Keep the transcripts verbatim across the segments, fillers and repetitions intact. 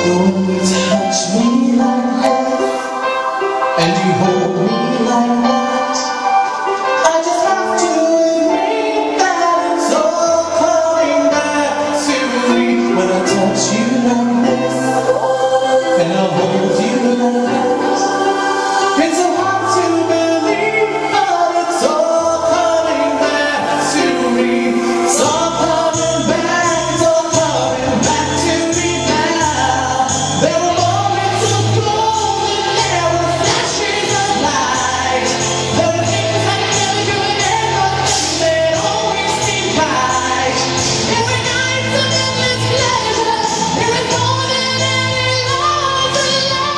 When you touch me like that, and you hold me like that, I just have to admit that it's all coming back to me. When I touch you like this, and I hold you like that, it's so hard to believe, but it's all coming back to me. It's all coming back, it's all coming back to me now. There were moments of gold and there were flashes of light. There were things I never could ever think they'd always be right. There were nights of endless pleasure. There was more than any love alive.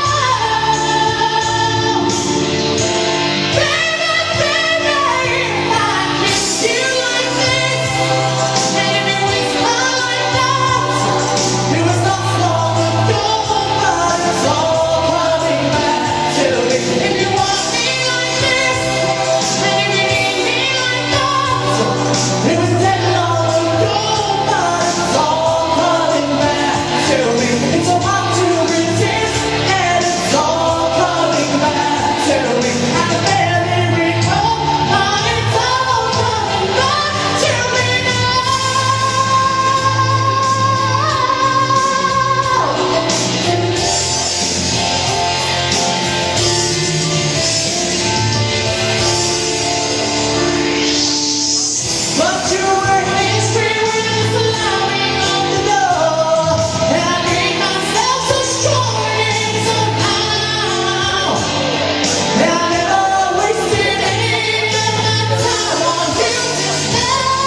Baby, baby, if I kissed you like this, and if you whisper like that, it was not long ago, but it's all coming back to me. If you want me like this, and if you need me like that, it was dead long ago, but it's all coming back to me. It's so hard to resist, and it's all coming back to me. I can barely recall, but it's all coming back to me now. But you were history with the slamming of the door, and I made myself so strong and somehow, and I never wasted any of my time on you instead.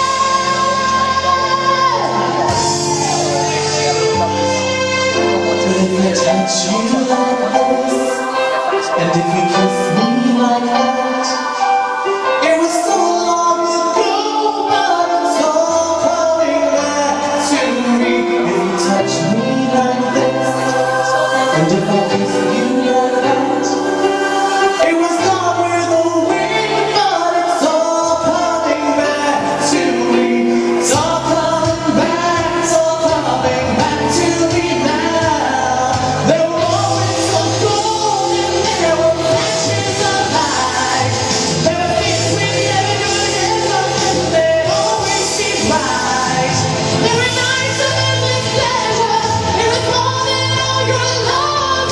But if I touch you like this, and if you kiss me like that, it was so long ago, but it's all coming back to me. If you touch me like this, and if I kiss you like that, it was gone with the wind, but it's all coming back to me. It's all coming back, it's all coming back to me now. There were moments of gold and there were flashes of light. There were things we never could ever think they'd always be right. There were nights of endless pleasure. It was more than all your love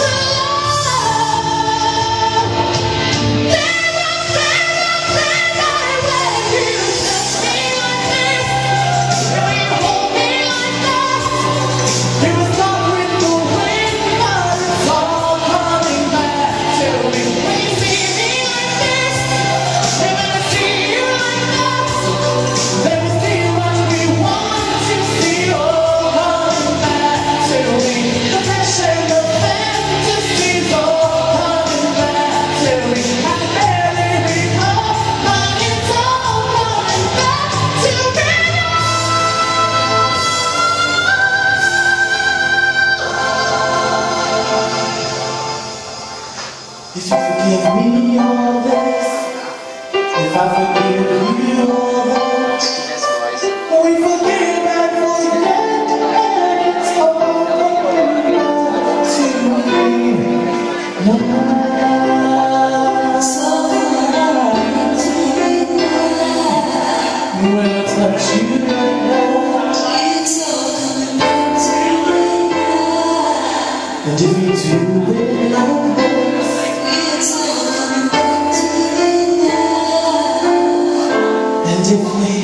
alive. Baby, baby, baby, when you touch me like this, and when you hold me like that, it was gone with the wind, but it's all coming back to me. When you see me like this, and when I see you like that, there was still much we want to see, all coming back to me. The passion, the fantasies, all coming back to me. I can barely recall, but it's all coming back to me now. If you forgive me all this, if I forgive you all that, we forgive and forget, and it's all coming back to me now. It's all coming to me now. When I touch you like that, it's all coming back to me now. And if you do it like this, it's all coming back to me now. And if we